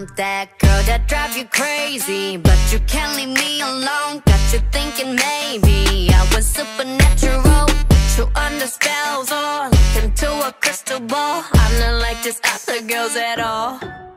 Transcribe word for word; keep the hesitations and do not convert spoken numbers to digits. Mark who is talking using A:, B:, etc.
A: I'm that girl that drive you crazy, but you can't leave me alone. Got you thinking maybe I was supernatural, put you under spells or look into a crystal ball. I'm not like just other girls at all.